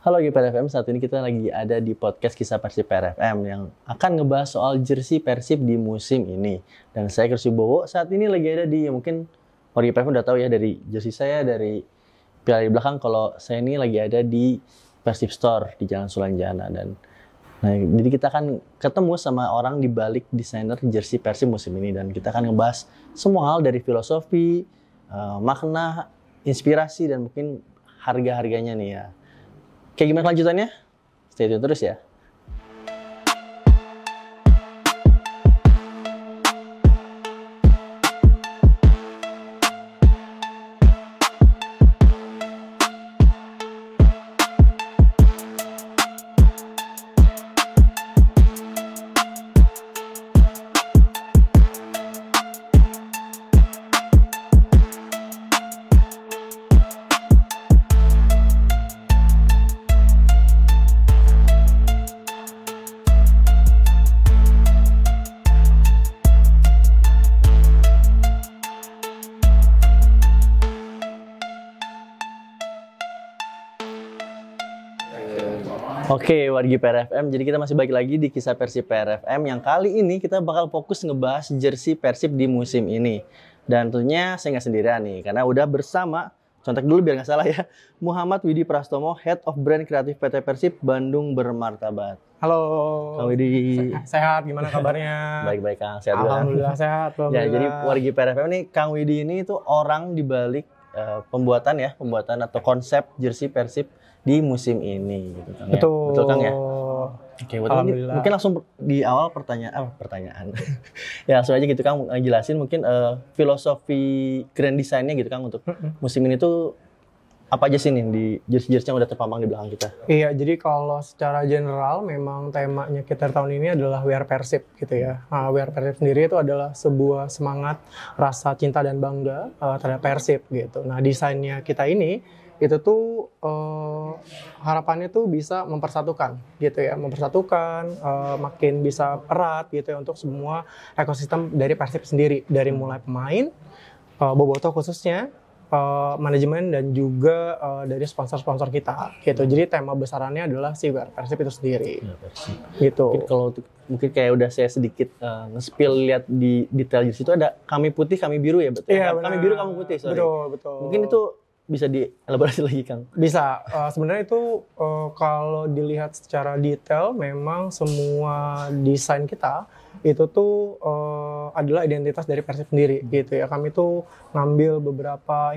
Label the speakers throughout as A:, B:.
A: Halo GPR FM, saat ini kita lagi ada di podcast Kisah Persib PRFM yang akan ngebahas soal jersey Persib di musim ini. Dan saya Chris Wibowo saat ini lagi ada di, mungkin warga GPR FM udah tahu ya dari jersey saya, dari piala di belakang, kalau saya ini lagi ada di Persib Store di Jalan Sulanjana. Jadi kita akan ketemu sama orang di balik desainer jersey Persib musim ini. Dan kita akan ngebahas semua hal dari filosofi, makna, inspirasi, dan mungkin harga-harganya nih ya. Kayak gimana kelanjutannya? Stay tune terus ya. Oke, wargi PRFM, jadi kita masih balik lagi di Kisah Persib PRFM yang kali ini kita bakal fokus ngebahas jersey Persib di musim ini. Dan tentunya saya nggak sendirian nih, karena udah bersama, contek dulu biar nggak salah ya, Muhammad Widi Prastomo, Head of Brand Kreatif PT Persib Bandung Bermartabat.
B: Halo.
A: Kang Widi.
B: Sehat, gimana kabarnya?
A: Baik-baik Kang, sehat juga.
B: Alhamdulillah sehat.
A: Ya, jadi wargi PRFM ini, Kang Widi ini tuh orang di balik pembuatan atau konsep jersey Persib di musim ini gitu kan. Betul Kang ya. Oke, mungkin langsung di awal pertanyaan. Ya, langsung aja gitu Kang, jelasin mungkin filosofi grand design-nya gitu Kang untuk musim ini tuh apa aja sih nih di jersey-jersey yang udah terpampang di belakang kita?
B: Iya, jadi kalau secara general memang temanya kita tahun ini adalah Wear Persib gitu ya. Wear Persib sendiri itu adalah sebuah semangat, rasa cinta dan bangga terhadap Persib gitu. Nah, desainnya kita ini itu tuh harapannya tuh bisa mempersatukan gitu ya, makin bisa erat gitu ya untuk semua ekosistem dari Persib sendiri, dari mulai pemain, bobotoh khususnya, manajemen, dan juga dari sponsor-sponsor kita gitu. Jadi tema besarannya adalah si Wear Persib itu sendiri.
A: Ya, Persib.
B: Gitu.
A: Mungkin kayak udah saya sedikit nge-spill lihat di detail jersey itu ada kami putih, kami biru ya, betul?
B: Iya,
A: kami biru, kamu putih, sorry.
B: Betul.
A: Mungkin itu bisa dielaborasi lagi Kang?
B: Bisa. Sebenarnya itu kalau dilihat secara detail memang semua desain kita itu tuh adalah identitas dari Persib sendiri gitu ya. Kami tuh ngambil beberapa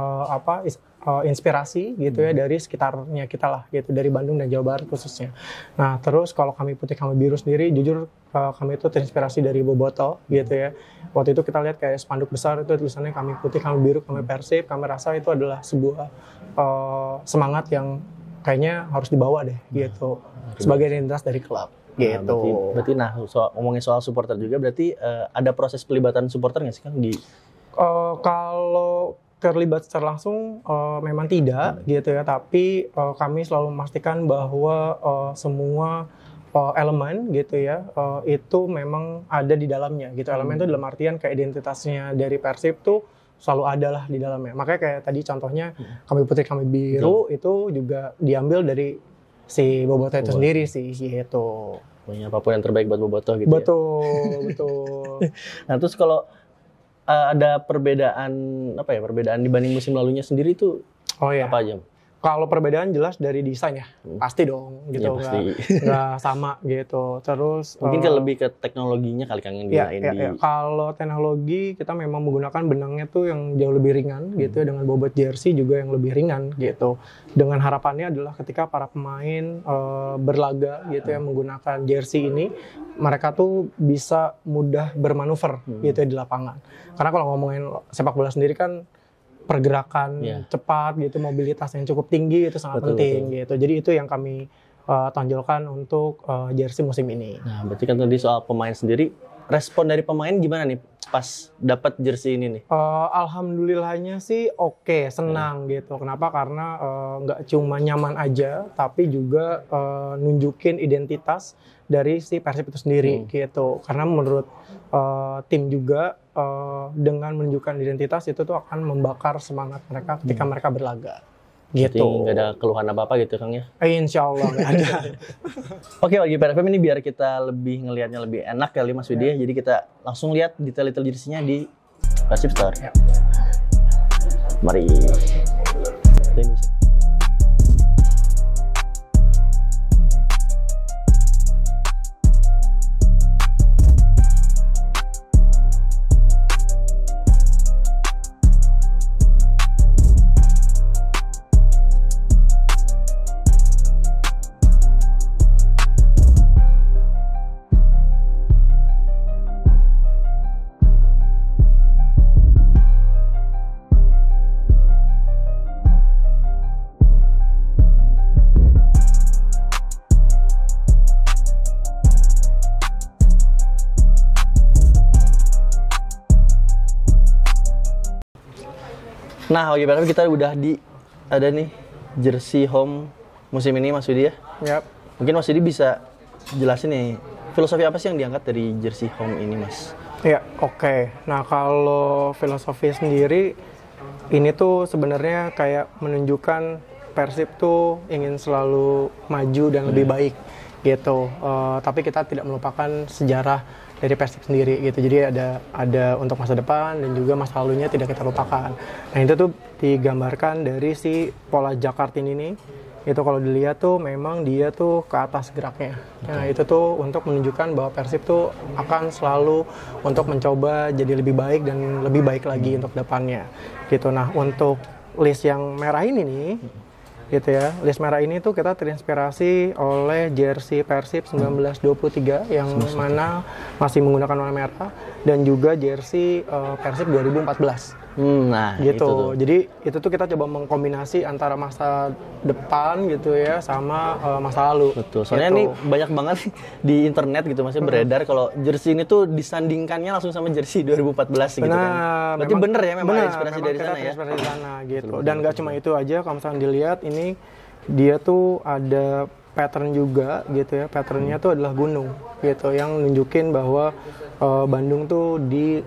B: inspirasi gitu ya dari sekitarnya kita lah gitu, dari Bandung dan Jawa Barat khususnya. Nah, terus kalau kami putih kami biru sendiri, jujur kami itu terinspirasi dari bobotoh gitu ya. Waktu itu kita lihat kayak spanduk besar itu tulisannya kami putih kami biru kami Persib. Kami rasa itu adalah sebuah semangat yang kayaknya harus dibawa deh gitu sebagai identitas dari klub. Gitu.
A: Berarti ngomongin soal supporter juga, berarti ada proses pelibatan supporter nggak sih Kang di?
B: Kalau terlibat secara langsung memang tidak gitu ya, tapi kami selalu memastikan bahwa semua elemen gitu ya itu memang ada di dalamnya gitu. Elemen itu dalam artian kayak identitasnya dari Persib tuh selalu ada lah di dalamnya. Makanya kayak tadi contohnya kami putih kami biru itu juga diambil dari si bobotoh itu sendiri sih gitu.
A: Pokoknya apapun yang terbaik buat bobotoh gitu.
B: Betul.
A: Nah, terus kalau ada perbedaan dibanding musim lalunya sendiri itu apa aja?
B: Kalau perbedaan jelas dari desain ya, pasti dong gitu, nggak sama gitu. Terus
A: mungkin lebih ke teknologinya kali Kang yang digunain.
B: Kalau teknologi kita memang menggunakan benangnya tuh yang jauh lebih ringan gitu ya, dengan bobot jersey juga yang lebih ringan gitu. Dengan harapannya adalah ketika para pemain berlaga gitu ya menggunakan jersey ini, mereka tuh bisa mudah bermanuver gitu ya di lapangan. Karena kalau ngomongin sepak bola sendiri kan pergerakan cepat gitu, mobilitas yang cukup tinggi itu sangat penting gitu. Jadi itu yang kami tonjolkan untuk jersey musim ini.
A: Nah, berarti kan tadi soal pemain sendiri, respon dari pemain gimana nih pas dapat jersey ini nih?
B: Alhamdulillahnya sih oke, senang gitu. Kenapa? Karena nggak cuma nyaman aja, tapi juga nunjukin identitas dari si Persib itu sendiri gitu. Karena menurut tim juga dengan menunjukkan identitas itu tuh akan membakar semangat mereka ketika mereka berlaga. Gitu.
A: Jadi nggak ada keluhan apa-apa gitu Kang ya?
B: Insya Allah nggak ada.
A: Oke, bagi PRFM ini biar kita lebih ngelihatnya lebih enak kali Mas Widi. Jadi kita langsung lihat detail-detail jersey-nya di Persib Store. Mari. Nah, bagi PRFM kita udah ada nih jersey home musim ini Mas Widi ya.
B: Yap.
A: Mungkin Mas Widi bisa jelasin nih filosofi apa sih yang diangkat dari jersey home ini Mas?
B: Ya, oke. Nah, kalau filosofi sendiri ini tuh sebenarnya kayak menunjukkan Persib tuh ingin selalu maju dan lebih baik gitu. Tapi kita tidak melupakan sejarah dari Persib sendiri gitu. Jadi ada untuk masa depan dan juga masa lalunya tidak kita lupakan. Nah, itu tuh digambarkan dari si pola Jakarta ini nih. Itu kalau dilihat tuh memang dia tuh ke atas geraknya. Nah, itu tuh untuk menunjukkan bahwa Persib tuh akan selalu untuk mencoba jadi lebih baik dan lebih baik lagi untuk depannya. Gitu. Nah, untuk list yang merah ini nih, gitu ya. List merah ini tuh kita terinspirasi oleh jersey Persib 1923 yang mana masih menggunakan warna merah dan juga jersey Persib 2014.
A: Nah,
B: gitu.
A: itu tuh.
B: Jadi itu tuh kita coba mengkombinasi antara masa depan gitu ya sama masa lalu.
A: Betul. Soalnya
B: gitu.
A: ini banyak banget di internet gitu masih beredar kalau jersey ini tuh disandingkannya langsung sama jersey 2014 gitu kan. Berarti bener ya memang inspirasi dari sana ya.
B: Inspirasi dari sana gitu. Dan nggak cuma itu aja, kalau misalnya dilihat ini dia tuh ada pattern juga gitu ya. Patternnya tuh adalah gunung gitu yang nunjukin bahwa Bandung tuh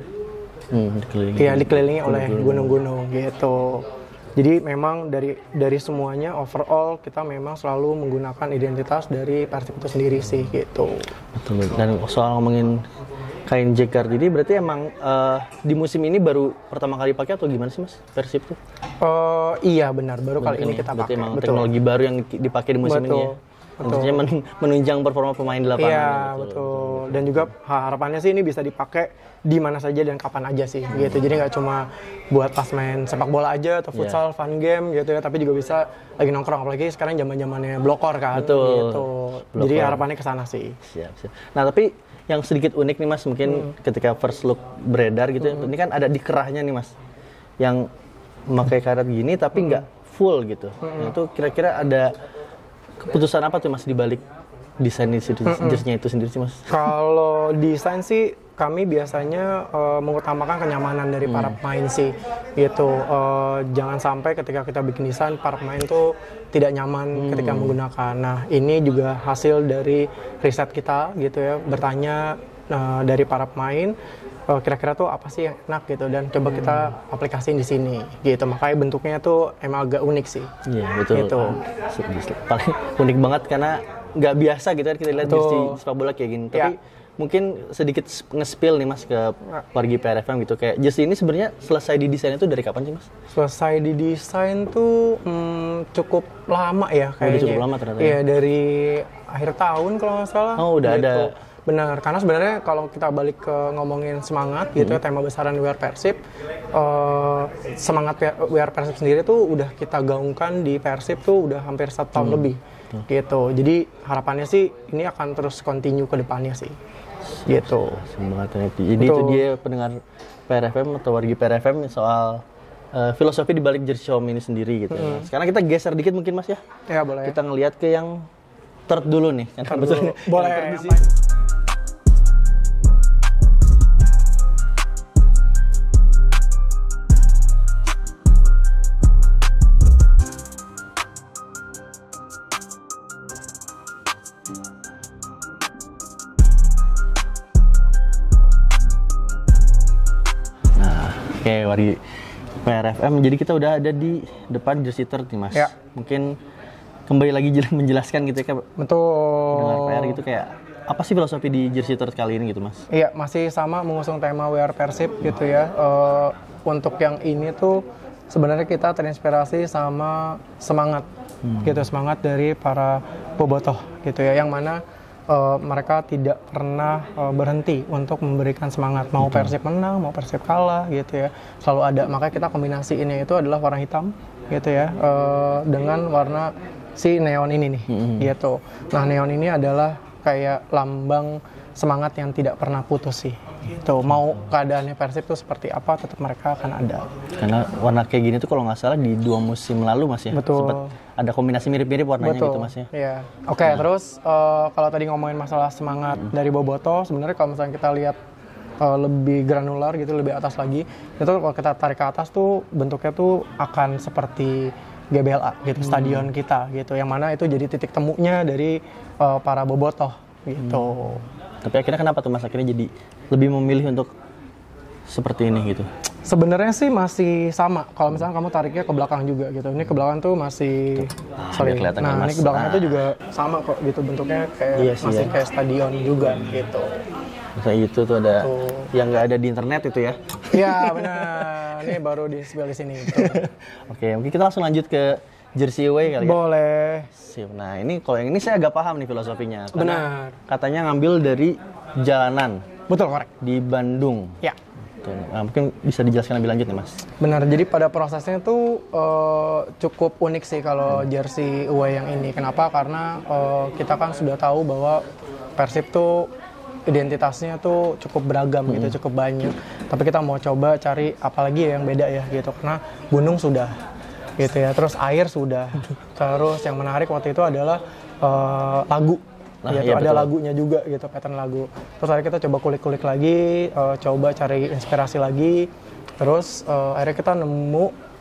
B: dikelilingi oleh gunung-gunung gitu. Jadi memang dari semuanya overall kita memang selalu menggunakan identitas dari Persib itu sendiri sih gitu.
A: Betul. Dan soal ngomongin kain jacquard ini berarti emang di musim ini baru pertama kali pakai atau gimana sih Mas Persib tuh?
B: Iya benar, baru kali ini kita
A: berarti
B: pakai.
A: emang teknologi baru yang dipakai di musim ini ya. Tentunya menunjang performa pemain di lapangan.
B: Iya, betul. Dan juga harapannya sih ini bisa dipakai di mana saja dan kapan aja sih gitu. Jadi nggak cuma buat pas main sepak bola aja atau futsal, fun game gitu ya, tapi juga bisa lagi nongkrong, apalagi sekarang zaman-zamannya blokor kan.
A: Betul.
B: Gitu. Jadi harapannya ke sana sih.
A: Siap. Nah, tapi yang sedikit unik nih Mas, mungkin ketika first look beredar gitu ya. Ini kan ada di kerahnya nih Mas. Yang memakai karet gini tapi nggak full gitu. Nah, itu kira-kira ada keputusan apa tuh Mas di balik desain jersey-nya itu sendiri sih Mas?
B: Kalau desain sih kami biasanya mengutamakan kenyamanan dari para pemain sih gitu. Jangan sampai ketika kita bikin desain para pemain tuh tidak nyaman ketika menggunakan. Nah, ini juga hasil dari riset kita gitu ya, bertanya dari para pemain kira-kira tuh apa sih yang enak gitu, dan coba kita aplikasiin di sini gitu. Makanya bentuknya tuh emang agak unik sih.
A: Iya, betul.
B: Gitu.
A: Paling unik banget karena nggak biasa gitu kan kita lihat jersey sepak bola kayak gini. Tapi mungkin sedikit nge-spill nih Mas ke wargi PRFM gitu, kayak jersey ini sebenarnya selesai didesain itu dari kapan sih Mas?
B: Selesai didesain tuh cukup lama ya kayaknya.
A: Udah cukup lama ternyata.
B: Iya, dari akhir tahun kalau nggak salah.
A: Oh, udah
B: gitu.
A: ada.
B: Benar, karena sebenarnya kalau kita balik ke ngomongin semangat gitu ya, tema besaran We Are Persib, semangat We Are Persib sendiri tuh udah kita gaungkan di Persib tuh udah hampir 1 tahun lebih gitu. Jadi harapannya sih ini akan terus continue ke depannya sih. Gitu.
A: Semangatnya. Jadi itu dia pendengar PRFM atau wargi PRFM soal filosofi di balik jersey home ini sendiri gitu. Nah, sekarang kita geser dikit mungkin Mas ya.
B: Ya boleh.
A: Kita ngelihat ke yang third dulu nih. Kan betul.
B: Boleh.
A: Oke, wargi PRFM. Jadi kita udah ada di depan jersey third nih Mas.
B: Ya.
A: Mungkin kembali lagi menjelaskan gitu ya kayak
B: Betul.
A: dengar PR gitu kayak apa sih filosofi di jersey third kali ini gitu Mas?
B: Iya, masih sama mengusung tema We Are Persib gitu ya. Untuk yang ini tuh sebenarnya kita terinspirasi sama semangat gitu, semangat dari para bobotoh gitu ya, yang mana mereka tidak pernah berhenti untuk memberikan semangat, mau Persib menang, mau Persib kalah gitu ya, selalu ada. Makanya kita kombinasiinnya itu adalah warna hitam gitu ya, dengan warna si neon ini nih gitu. Nah, neon ini adalah kayak lambang semangat yang tidak pernah putus sih gitu. Mau keadaannya Persib tuh seperti apa, tetap mereka akan ada.
A: Karena warna kayak gini tuh kalau nggak salah di 2 musim lalu Mas ya.
B: Betul.
A: Sempat ada kombinasi mirip-mirip warnanya
B: Betul.
A: gitu Mas ya.
B: Iya. Oke, terus kalau tadi ngomongin masalah semangat dari bobotoh, sebenarnya kalau misalnya kita lihat lebih granular gitu, lebih atas lagi, itu kalau kita tarik ke atas tuh bentuknya tuh akan seperti GBLA gitu, stadion kita gitu, yang mana itu jadi titik temunya dari para bobotoh gitu.
A: Tapi akhirnya kenapa tuh Mas akhirnya jadi lebih memilih untuk seperti ini gitu?
B: Sebenarnya sih masih sama. Kalau misalnya kamu tariknya ke belakang juga gitu. Ini ke belakang tuh masih sorry.
A: biar kelihatan kan,
B: Nah,
A: Mas.
B: ini ke belakang itu juga sama kok gitu, bentuknya kayak
A: Iya sih,
B: masih
A: ya.
B: kayak stadion juga gitu.
A: Misalnya itu tuh ada
B: Tuh.
A: yang nggak ada di internet itu ya.
B: Iya, benar. Ini baru di sini gitu.
A: Oke, mungkin kita langsung lanjut ke jersey away kali ya.
B: Boleh.
A: Sip. Nah, ini kalau yang ini saya agak paham nih filosofinya. Karena
B: Benar.
A: katanya ngambil dari jalanan
B: Betul, korek.
A: di Bandung.
B: Ya.
A: Tuh. Nah, mungkin bisa dijelaskan lebih lanjut nih Mas.
B: Benar, jadi pada prosesnya tuh cukup unik sih kalau jersey away yang ini. Kenapa? Karena kita kan sudah tahu bahwa Persib tuh identitasnya tuh cukup beragam gitu, cukup banyak. Tapi kita mau coba cari apalagi yang beda ya gitu. Karena gunung sudah gitu ya, terus air sudah. Terus yang menarik waktu itu adalah lagu.
A: Nah,
B: gitu,
A: iya,
B: ada
A: betul.
B: lagunya juga gitu, pattern lagu. Terus akhirnya kita coba kulik-kulik lagi, coba cari inspirasi lagi. Terus akhirnya kita nemu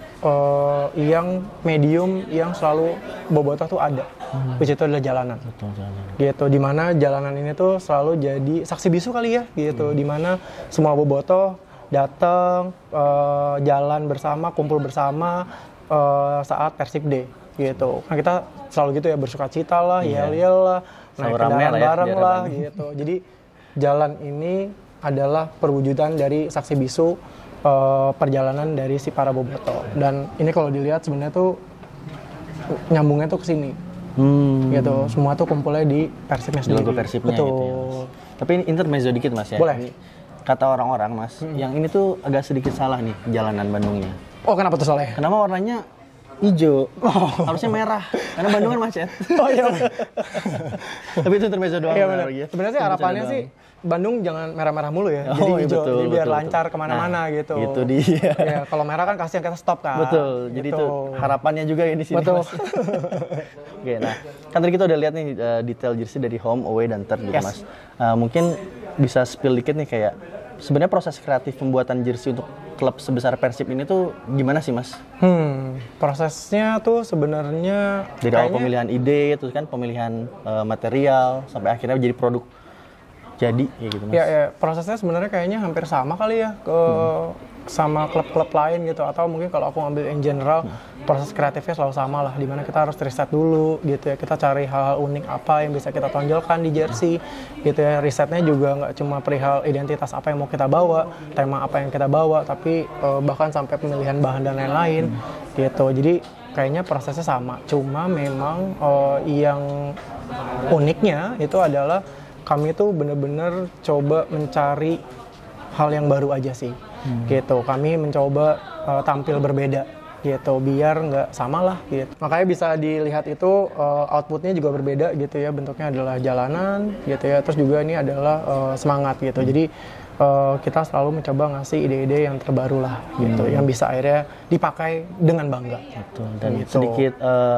B: yang medium yang selalu bobotoh tuh ada, which itu adalah jalanan.
A: Betul, jalanan.
B: Gitu, dimana jalanan ini tuh selalu jadi saksi bisu kali ya, gitu. Dimana semua bobotoh datang, jalan bersama, kumpul bersama saat Persib Day, gitu. Nah, kita selalu gitu ya, bersuka cita lah, yel-yel lah, naik
A: Selalu rame
B: kendaraan
A: lah ya,
B: bareng
A: di
B: lah,
A: hadapan.
B: gitu. Jadi jalan ini adalah perwujudan dari saksi bisu perjalanan dari si para bobotoh. Dan ini kalau dilihat sebenarnya tuh nyambungnya tuh ke sini. Gitu. Semua tuh kumpulnya di Persibnya
A: Di
B: sendiri.
A: logo Persibnya
B: Betul.
A: gitu ya Mas. Tapi ini intermezzo dikit Mas ya.
B: Boleh.
A: Ini kata orang-orang Mas, yang ini tuh agak sedikit salah nih jalanan Bandungnya.
B: Oh, kenapa tuh soalnya?
A: Kenapa warnanya hijau? Harusnya merah. Karena Bandung kan macet.
B: Oh iya.
A: Tapi itu intermezzo doang.
B: Iya
A: benar
B: benar.
A: ya.
B: Sebenarnya sih
A: Itu
B: harapannya
A: bercanda
B: sih
A: doang.
B: Bandung jangan merah-merah mulu ya.
A: Oh,
B: Jadi
A: iya,
B: hijau.
A: betul,
B: Jadi biar
A: betul,
B: lancar
A: betul.
B: kemana-mana gitu.
A: Itu dia.
B: Iya, kalau merah kan kasihan kita stop kan.
A: Betul. Jadi
B: Gitu.
A: itu harapannya juga ini sini.
B: Betul.
A: Mas. Oke, nah kan tadi kita udah lihat nih detail jersey dari home, away, dan third gitu
B: Yes.
A: Mas. Mungkin bisa spill dikit nih kayak sebenarnya proses kreatif pembuatan jersey untuk klub sebesar Persib ini tuh gimana sih Mas?
B: Prosesnya tuh sebenarnya
A: Dari awal
B: kayaknya-
A: pemilihan ide, terus kan pemilihan material, sampai akhirnya jadi produk jadi kayak gitu Mas.
B: Ya, prosesnya sebenarnya kayaknya hampir sama kali ya ke sama klub-klub lain gitu, atau mungkin kalau aku ngambil in general proses kreatifnya selalu sama lah, dimana kita harus riset dulu gitu ya, kita cari hal-hal unik apa yang bisa kita tonjolkan di jersey gitu ya. Risetnya juga nggak cuma perihal identitas apa yang mau kita bawa, tema apa yang kita bawa, tapi bahkan sampai pemilihan bahan dan lain-lain gitu. Jadi kayaknya prosesnya sama, cuma memang yang uniknya itu adalah kami tuh bener-bener coba mencari hal yang baru aja sih, gitu. Kami mencoba tampil berbeda, gitu, biar nggak sama lah, gitu. Makanya bisa dilihat itu outputnya juga berbeda, gitu ya. Bentuknya adalah jalanan, gitu ya. Terus juga ini adalah semangat, gitu. Jadi kita selalu mencoba ngasih ide-ide yang terbaru lah, gitu, yang bisa akhirnya dipakai dengan bangga.
A: Betul. Dan
B: Gitu.
A: sedikit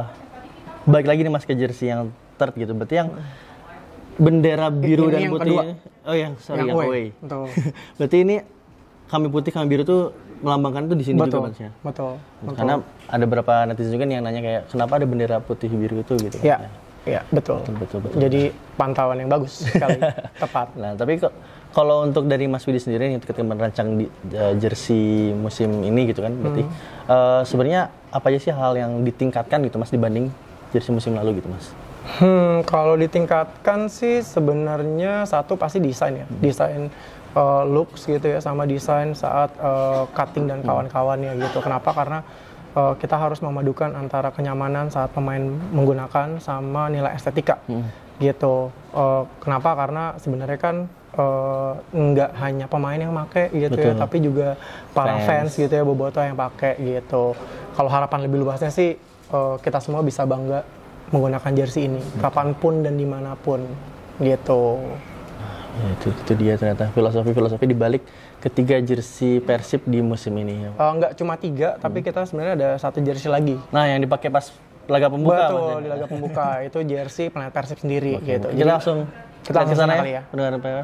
A: balik lagi nih Mas ke jersey yang third gitu. Berarti yang bendera biru
B: Ini
A: dan
B: yang
A: putih.
B: kedua.
A: Oh yang sorry yang
B: Yang
A: away.
B: away. Betul.
A: Berarti ini kami putih kami biru tuh melambangkan tuh di sini
B: Betul,
A: juga Mas ya.
B: betul.
A: Karena ada beberapa netizen juga yang nanya kayak kenapa ada bendera putih biru itu gitu.
B: Ya, Ya, betul.
A: Betul.
B: Jadi pantauan yang bagus sekali, tepat.
A: Nah, tapi kalau untuk dari Mas Widi sendiri nih ketika merancang jersey musim ini gitu kan, berarti sebenarnya apa aja sih hal yang ditingkatkan gitu Mas dibanding jersey musim lalu gitu Mas?
B: Kalau ditingkatkan sih sebenarnya satu pasti desain ya, desain looks gitu ya, sama desain saat cutting dan kawan-kawannya gitu. Kenapa? Karena kita harus memadukan antara kenyamanan saat pemain menggunakan sama nilai estetika gitu. Kenapa? Karena sebenarnya kan nggak hanya pemain yang pakai gitu ya, tapi juga para fans gitu ya, bobotoh yang pakai gitu. Kalau harapan lebih luasnya sih kita semua bisa bangga menggunakan jersey ini kapanpun dan dimanapun gitu.
A: Ya, itu dia ternyata filosofi dibalik ketiga jersey Persib di musim ini.
B: Nggak cuma 3, tapi kita sebenarnya ada 1 jersey lagi.
A: Nah, yang dipakai pas laga pembuka.
B: Betul, di laga pembuka itu jersey Planet Persib sendiri gitu.
A: Kita langsung ke sana ya.
B: Pendengar.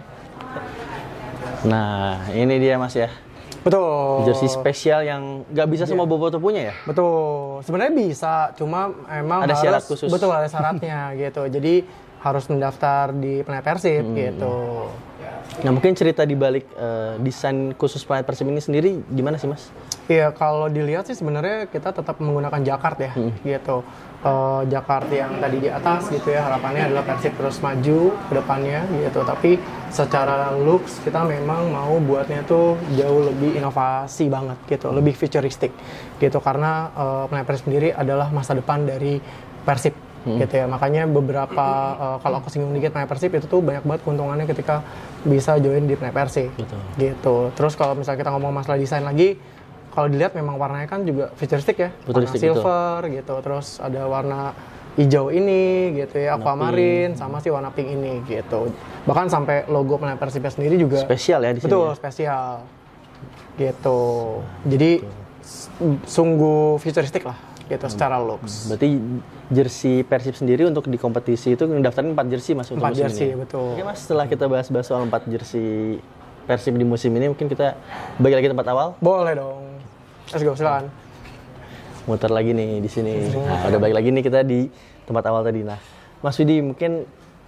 A: Nah, ini dia Mas ya.
B: Betul.
A: Jersey spesial yang nggak bisa semua bobotoh punya ya?
B: Betul. Sebenarnya bisa, cuma emang
A: ada
B: harus
A: syarat khusus.
B: Betul, ada syaratnya gitu. Jadi harus mendaftar di Planet Persib gitu.
A: Nah, mungkin cerita di balik desain khusus Planet Persib ini sendiri gimana sih Mas?
B: Iya, kalau dilihat sih sebenarnya kita tetap menggunakan jacquard ya, gitu. Jacquard yang tadi di atas gitu ya, harapannya adalah Persib terus maju ke depannya gitu. Tapi secara looks kita memang mau buatnya tuh jauh lebih inovasi banget gitu, lebih futuristik gitu. Karena Planet Persib sendiri adalah masa depan dari Persib. Gitu ya, makanya beberapa kalau aku singgung dikit Planet Persib itu tuh banyak banget keuntungannya ketika bisa join di Planet Persib gitu. Terus kalau misalnya kita ngomong masalah desain lagi, kalau dilihat memang warnanya kan juga futuristik ya, warna silver gitu, terus ada warna hijau ini gitu ya, aquamarine, sama si warna pink ini gitu. Bahkan sampai logo Planet Persib sendiri juga
A: spesial ya di sini.
B: Betul, spesial gitu. Jadi sungguh futuristik lah gitu secara looks.
A: Berarti jersey Persib sendiri untuk di kompetisi itu ngedaftarin 4 jersey Mas untuk musim
B: jersey,
A: ini.
B: Betul.
A: Oke Mas, setelah kita bahas-bahas soal 4 jersey Persib di musim ini, mungkin kita balik lagi tempat awal?
B: Boleh dong. Let's go, silakan.
A: Muter lagi nih di sini. Nah, udah balik lagi nih kita di tempat awal tadi. Nah, Mas Widi, mungkin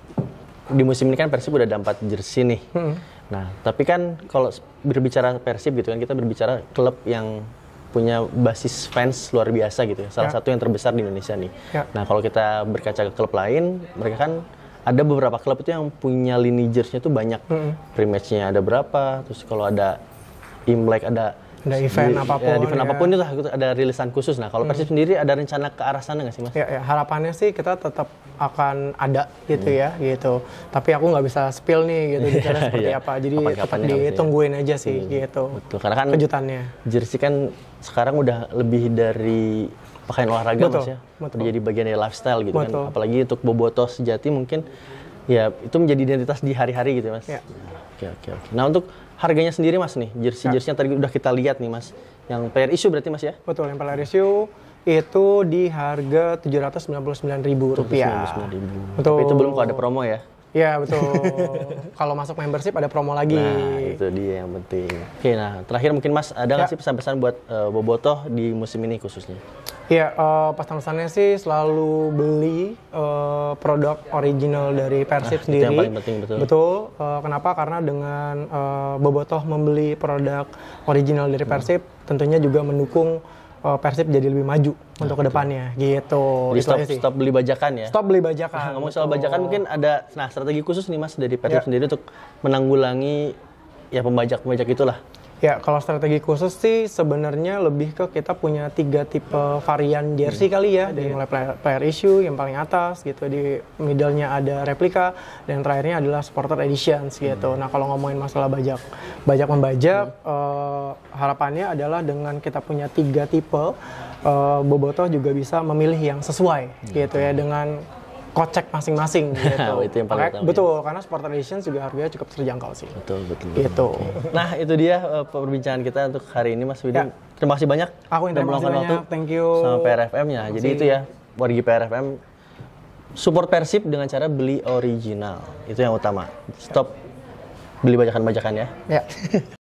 A: di musim ini kan Persib udah ada 4 jersey nih. Nah, tapi kan kalau berbicara Persib gitu kan, kita berbicara klub yang punya basis fans luar biasa gitu ya. Salah satu yang terbesar di Indonesia nih. Nah, kalau kita berkaca ke klub lain, mereka kan ada beberapa klub itu yang punya lini jersey-nya tuh banyak. Pre-match-nya ada berapa, terus kalau ada Imlek ada
B: event apapun.
A: Ya, event apapun itu ada rilisan khusus. Nah, kalau Persib sendiri ada rencana ke arah sana nggak sih Mas?
B: Ya, harapannya sih kita tetap akan ada gitu ya gitu. Tapi aku nggak bisa spill nih gitu detailnya seperti apa. Jadi tetap ditungguin aja sih gitu.
A: Betul, karena kan
B: kejutannya.
A: Jersey kan sekarang udah lebih dari pakaian olahraga Mas ya. Udah jadi bagian dari lifestyle gitu kan. Apalagi untuk bobotoh sejati mungkin ya itu menjadi identitas di hari-hari gitu Mas. Oke. Nah, untuk harganya sendiri Mas nih, jersey-jersey yang tadi udah kita lihat nih Mas. Yang player issue berarti Mas ya? Betul,
B: yang player issue itu di harga Rp799.000.
A: Betul. Tapi itu belum kalau ada promo ya?
B: Iya, betul. Kalau masuk membership ada promo lagi.
A: Nah, itu dia yang penting. Oke, nah terakhir mungkin Mas ada nggak sih pesan-pesan buat bobotoh di musim ini khususnya?
B: Iya, pesan-pesannya sih selalu beli produk original dari Persib sendiri.
A: Itu yang paling penting, betul.
B: Betul. Kenapa? Karena dengan bobotoh membeli produk original dari Persib, tentunya juga mendukung Persib jadi lebih maju untuk kedepannya, gitu.
A: Jadi stop beli bajakan ya?
B: Stop beli bajakan.
A: Nah, ngomong soal bajakan mungkin ada strategi khusus nih Mas dari Persib sendiri untuk menanggulangi ya pembajak-pembajak itulah.
B: Ya, kalau strategi khusus sih sebenarnya lebih ke kita punya 3 tipe varian jersey kali ya. Dari mulai player issue yang paling atas gitu, di middle-nya ada replika, dan terakhirnya adalah supporter editions gitu. Nah, kalau ngomongin masalah bajak membajak, harapannya adalah dengan kita punya 3 tipe, bobotoh juga bisa memilih yang sesuai gitu ya dengan kocek masing-masing gitu.
A: Itu yang paling utama.
B: Betul, karena supporter editions juga harganya cukup terjangkau sih.
A: Betul.
B: Gitu.
A: Nah, itu dia perbincangan kita untuk hari ini Mas Widi. Terima kasih banyak.
B: Aku yang terima kasih banyak. Thank you.
A: Sama PRFM-nya. Jadi itu ya, wargi PRFM support Persib dengan cara beli original. Itu yang utama. Stop beli bajakan-bajakan ya.